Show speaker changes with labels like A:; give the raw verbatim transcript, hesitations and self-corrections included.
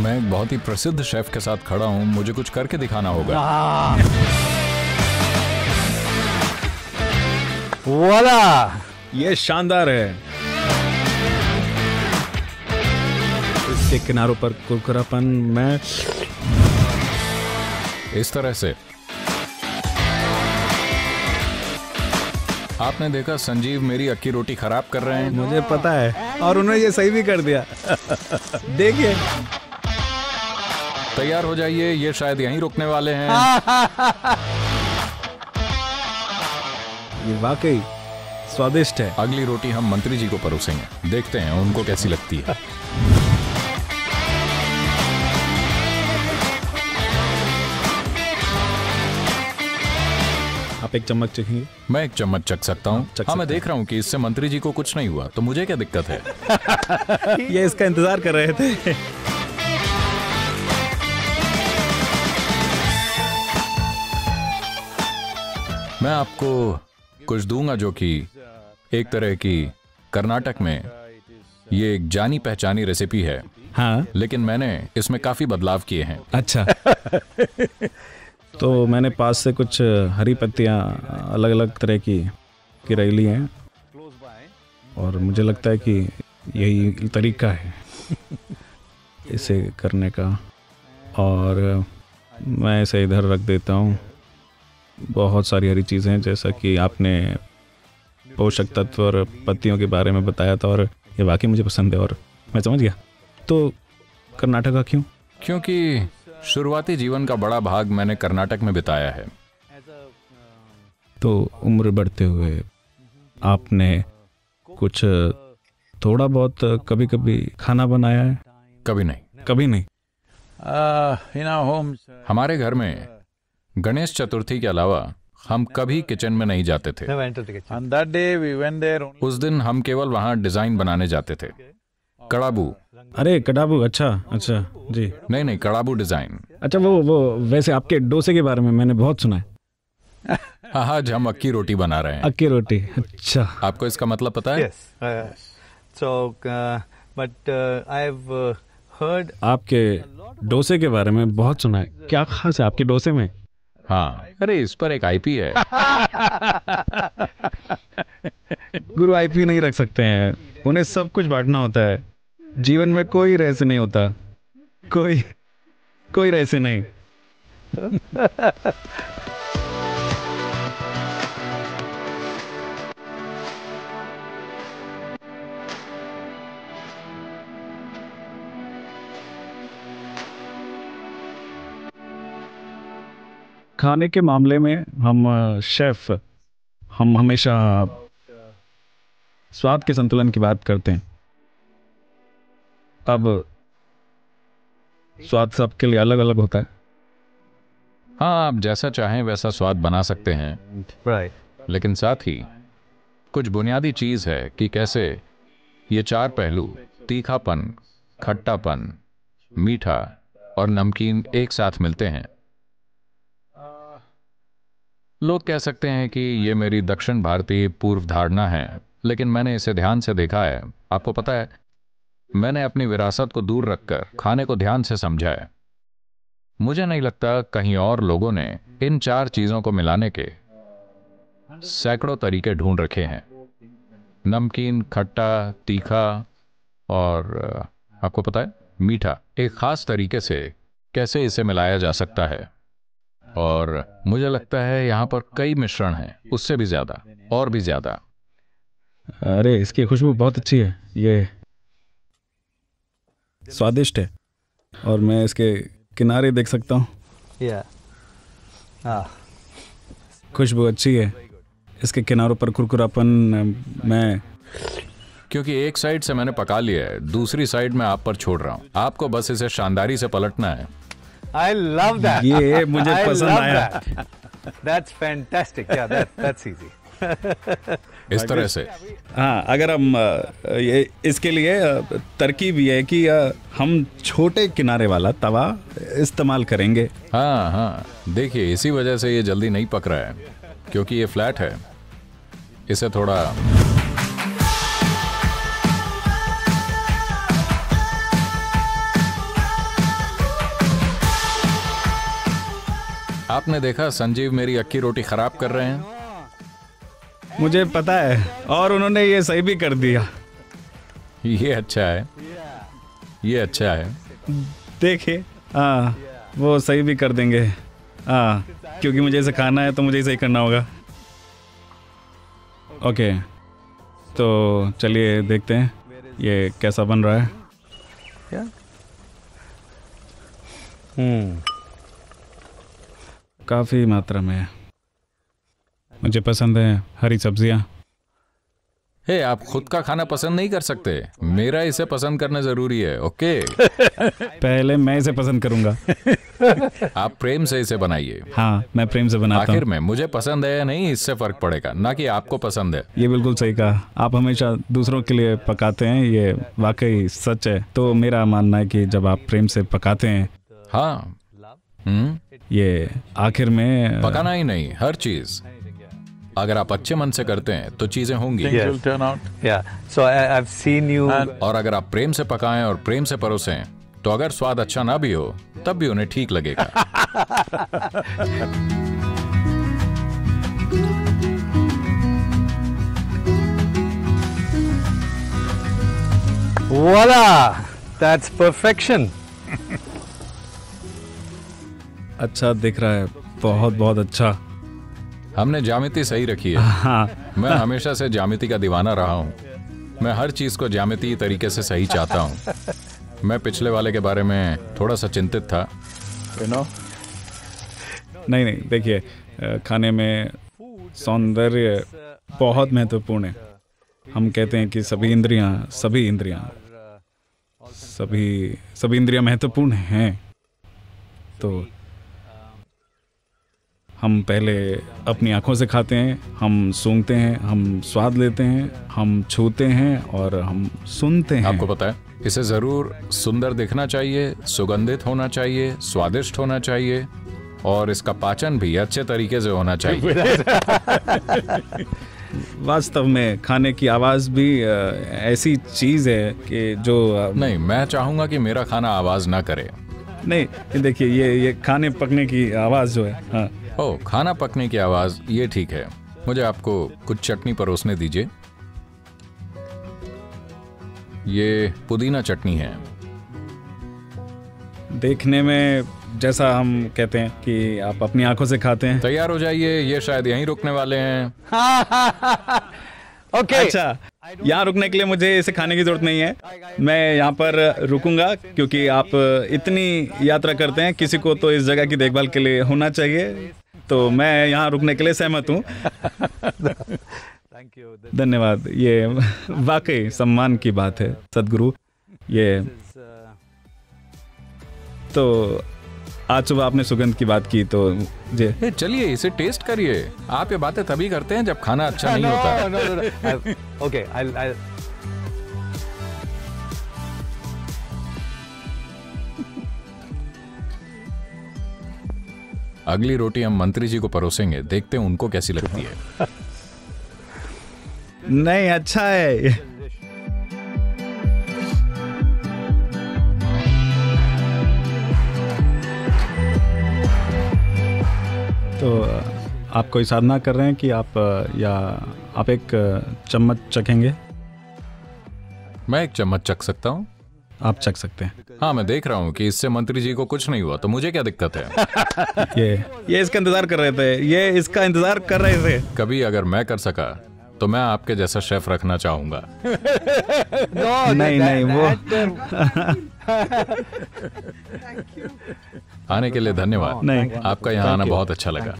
A: मैं एक बहुत ही प्रसिद्ध शेफ के साथ खड़ा हूँ, मुझे कुछ करके दिखाना होगा।
B: वाला,
C: ये शानदार है। इसके किनारों पर कुरकुरापन मैं
A: इस तरह से। आपने देखा संजीव मेरी अक्की रोटी खराब कर रहे हैं।
C: मुझे पता है, और उन्होंने ये सही भी कर दिया। देखिए,
A: तैयार हो जाइए, ये शायद यहीं रुकने वाले हैं।
C: ये वाकई स्वादिष्ट है।
A: अगली रोटी हम मंत्री जी को परोसेंगे, देखते हैं उनको कैसी लगती है।
C: आप एक चम्मच चखेंगे?
A: मैं एक चम्मच चख सकता हूँ। हाँ, मैं देख रहा हूँ कि इससे मंत्री जी को कुछ नहीं हुआ, तो मुझे क्या दिक्कत है?
C: ये इसका इंतजार कर रहे थे।
A: मैं आपको कुछ दूंगा जो कि एक तरह की कर्नाटक में ये एक जानी पहचानी रेसिपी है।
C: हाँ,
A: लेकिन मैंने इसमें काफी बदलाव किए हैं।
C: अच्छा। तो मैंने पास से कुछ हरी पत्तियां अलग अलग तरह की गिराई ली हैं, और मुझे लगता है कि यही तरीका है इसे करने का। और मैं इसे इधर रख देता हूँ। बहुत सारी हरी चीज़ें हैं, जैसा कि आपने पोषक तत्व और पत्तियों के बारे में बताया था, और ये वाकई मुझे पसंद है और मैं समझ गया। तो कर्नाटक का क्यों?
A: क्योंकि शुरुआती जीवन का बड़ा भाग मैंने कर्नाटक में बिताया है।
C: तो उम्र बढ़ते हुए आपने कुछ थोड़ा बहुत कभी कभी खाना बनाया है?
A: कभी नहीं।
C: कभी नहीं?
A: हमारे घर में गणेश चतुर्थी के अलावा हम कभी किचन में नहीं जाते थे। उस दिन हम केवल वहां डिजाइन बनाने जाते थे। कड़ाबू।
C: अरे कड़ाबू, अच्छा अच्छा जी।
A: नहीं नहीं, कड़ाबू डिजाइन।
C: अच्छा, वो वो वैसे आपके डोसे के बारे में मैंने बहुत सुना है।
A: आज हम अक्की रोटी बना रहे हैं।
C: अक्की रोटी, अच्छा।
A: आपको इसका मतलब पता है?
B: yes, uh, so uh, but uh, I've uh, heard
C: आपके डोसे के बारे में बहुत सुना है। क्या खास है आपके डोसे में?
A: हाँ, अरे इस पर एक आईपी है।
C: गुरु आईपी नहीं रख सकते हैं, उन्हें सब कुछ बांटना होता है। जीवन में कोई रहस्य नहीं होता, कोई कोई रहस्य नहीं। खाने के मामले में हम शेफ हम हमेशा स्वाद के संतुलन की बात करते हैं। अब स्वाद सबके लिए अलग अलग होता है।
A: हाँ, आप जैसा चाहें वैसा स्वाद बना सकते हैं,
B: right.
A: लेकिन साथ ही कुछ बुनियादी चीज है कि कैसे ये चार पहलू, तीखापन, खट्टापन, मीठा और नमकीन एक साथ मिलते हैं। लोग कह सकते हैं कि ये मेरी दक्षिण भारतीय पूर्व धारणा है, लेकिन मैंने इसे ध्यान से देखा है। आपको पता है, मैंने अपनी विरासत को दूर रखकर खाने को ध्यान से समझा है। मुझे नहीं लगता कहीं और लोगों ने इन चार चीजों को मिलाने के सैकड़ों तरीके ढूंढ रखे हैं। नमकीन, खट्टा, तीखा और आपको पता है मीठा, एक खास तरीके से कैसे इसे मिलाया जा सकता है। और मुझे लगता है यहां पर कई मिश्रण हैं, उससे भी ज्यादा, और भी ज्यादा।
C: अरे इसकी खुशबू बहुत अच्छी है, ये स्वादिष्ट है, और मैं इसके किनारे देख सकता हूँ।
B: yeah. ah.
C: खुशबू अच्छी है, इसके किनारों पर कुरकुरापन। मैं
A: क्योंकि एक साइड से मैंने पका लिया है, दूसरी साइड में आप पर छोड़ रहा हूं। आपको बस इसे शानदारी से पलटना है।
B: I love that.
C: ये मुझे
B: I
C: पसंद
B: love
C: आया।
B: that. That's fantastic. Yeah, that, that's easy.
A: इस तरह से।
C: हाँ, अगर हम अ, ये इसके लिए अ, तरकीब ये है कि अ, हम छोटे किनारे वाला तवा इस्तेमाल करेंगे।
A: हाँ हाँ, देखिए इसी वजह से ये जल्दी नहीं पक रहा है, क्योंकि ये फ्लैट है। इसे थोड़ा आपने देखा संजीव मेरी अक्की रोटी खराब कर रहे हैं।
C: मुझे पता है, और उन्होंने ये सही भी कर दिया।
A: ये अच्छा है, ये अच्छा है।
C: देखिए, हाँ, वो सही भी कर देंगे। हाँ, क्योंकि मुझे इसे खाना है तो मुझे इसे ही करना होगा। ओके, तो चलिए देखते हैं ये कैसा बन रहा है।
B: हम्म
C: काफ़ी मात्रा में है। मुझे पसंद है हरी सब्जियाँ।
A: हे, आप खुद का खाना पसंद नहीं कर सकते, मेरा इसे पसंद करना जरूरी है। ओके
C: पहले मैं इसे पसंद करूंगा।
A: आप प्रेम से इसे बनाइए।
C: हाँ, मैं प्रेम से बनाता
A: आखिर
C: हूँ।
A: में मुझे पसंद है या नहीं इससे फर्क पड़ेगा, ना कि आपको पसंद है।
C: ये बिल्कुल सही कहा। आप हमेशा दूसरों के लिए पकाते हैं, ये वाकई सच है। तो मेरा मानना है कि जब आप प्रेम से पकाते हैं,
A: हाँ, हम्म,
C: ये आखिर में
A: पकाना ही नहीं, हर चीज अगर आप अच्छे मन से करते हैं तो चीजें होंगी।
B: Yes.
D: will turn out.
B: Yeah. So I, I've seen you.
A: और अगर आप प्रेम से पकाएं और प्रेम से परोसें तो अगर स्वाद अच्छा ना भी हो तब भी उन्हें ठीक लगेगा।
B: Voila! That's perfection.
C: अच्छा दिख रहा है, बहुत बहुत अच्छा।
A: हमने ज्यामिति सही रखी है।
C: हाँ,
A: मैं हमेशा से ज्यामिति का दीवाना रहा हूँ। मैं हर चीज को ज्यामितीय तरीके से सही चाहता हूँ। मैं पिछले वाले के बारे में थोड़ा सा चिंतित था।
D: You know,
C: नहीं नहीं, देखिए, अ, खाने में सौंदर्य बहुत महत्वपूर्ण है। हम कहते हैं कि सभी इंद्रियां सभी इंद्रियां सभी सभी इंद्रियां महत्वपूर्ण हैं। तो हम पहले अपनी आंखों से खाते हैं, हम सूंघते हैं, हम स्वाद लेते हैं, हम छूते हैं और हम सुनते हैं।
A: आपको पता है, इसे जरूर सुंदर दिखना चाहिए, सुगंधित होना चाहिए, स्वादिष्ट होना चाहिए और इसका पाचन भी अच्छे तरीके से होना चाहिए।
C: वास्तव में खाने की आवाज़ भी अ, ऐसी चीज़ है कि जो अ,
A: नहीं, मैं चाहूंगा कि मेरा खाना आवाज ना करे।
C: नहीं, देखिए, ये ये खाने पकने की आवाज़ जो है, हाँ,
A: ओ, खाना पकने की आवाज, ये ठीक है। मुझे आपको कुछ चटनी परोसने दीजिए। ये पुदीना चटनी है।
C: देखने में जैसा हम कहते हैं कि आप अपनी आंखों से खाते हैं।
A: तैयार हो जाइए, ये शायद यहीं रुकने वाले हैं।
B: Okay.
C: अच्छा, यहाँ रुकने के लिए मुझे इसे खाने की जरूरत नहीं है। मैं यहाँ पर रुकूंगा क्योंकि आप इतनी यात्रा करते हैं, किसी को तो इस जगह की देखभाल के लिए होना चाहिए। तो मैं यहाँ रुकने के लिए सहमत हूँ।
B: Thank you.
C: धन्यवाद। ये वाकई सम्मान की बात है सदगुरु। ये तो आज सुबह आपने सुगंध की बात की, तो जे
A: ए, चलिए इसे टेस्ट करिए। आप ये बातें तभी करते हैं जब खाना अच्छा नहीं होता।
B: No, no, no. I've- Okay, I'll, I'll.
A: अगली रोटी हम मंत्री जी को परोसेंगे, देखते हैं उनको कैसी लगती है।
C: नहीं, अच्छा है। तो आप कोई साधना कर रहे हैं कि आप या आप एक चम्मच चखेंगे?
A: मैं एक चम्मच चख सकता हूँ?
C: आप चख सकते हैं।
A: हाँ, मैं देख रहा हूँ कि इससे मंत्री जी को कुछ नहीं हुआ, तो मुझे क्या दिक्कत है?
C: ये ये इसका इंतजार कर रहे थे, ये इसका इंतजार कर रहे थे।
A: कभी अगर मैं कर सका तो मैं आपके जैसा शेफ रखना चाहूंगा।
B: No,
C: नहीं
B: that-
C: नहीं, वो
A: आने के लिए धन्यवाद।
C: नहीं।
A: आपका यहाँ आना बहुत अच्छा लगा।